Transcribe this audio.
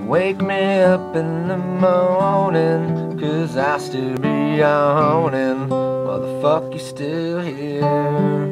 Wake me up in the morning, 'cause I still be yawning. Motherfucker, you still here.